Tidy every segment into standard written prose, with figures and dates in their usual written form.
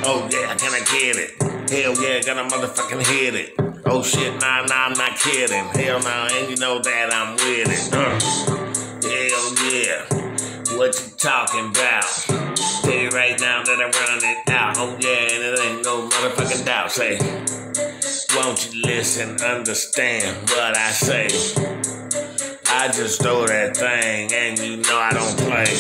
Oh yeah, can I get it? Hell yeah, gonna motherfucking hit it. Oh shit, nah, I'm not kidding. Hell nah, and you know that I'm with it. Hell yeah, what you talking about? Tell you right now that I run it out. Oh yeah, and it ain't no motherfucking doubt. Say, won't you listen, understand what I say? I just throw that thing, and you know I don't play.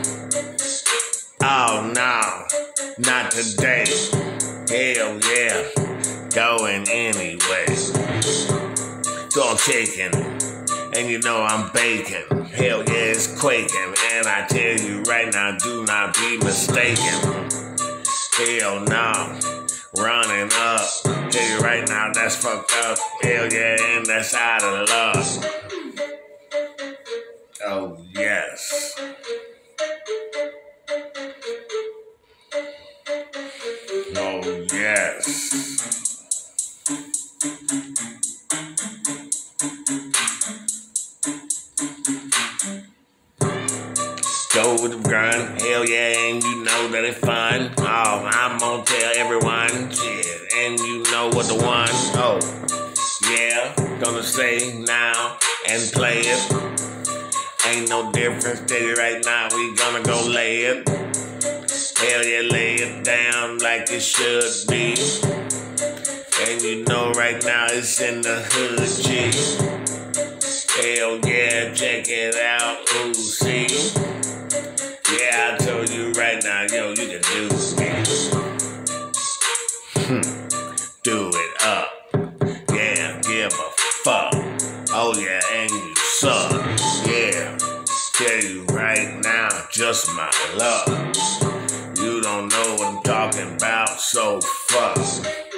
Oh no, not today. Hell yeah, going anyway. So I'm shaking, and you know I'm baking. Hell yeah, it's quaking, and I tell you right now, do not be mistaken. Hell no, running up. Tell you right now, that's fucked up. Hell yeah, and that's out of luck. Oh yes. Oh yes. Go with the grind, hell yeah, and you know that it's fun. Oh, I'm gonna tell everyone, shit, and you know what the one. Oh, yeah, gonna say now and play it. Ain't no difference, tell you right now, we gonna go lay it. Hell yeah, lay it down like it should be. And you know right now it's in the hood, G. Hell yeah, check it out, ooh, see. Yeah, I told you right now, yo, you can do it. Do it up. Yeah, give a fuck. Oh yeah, and you suck. Yeah, tell you right now, just my luck. You don't know what I'm talking about, so fuck.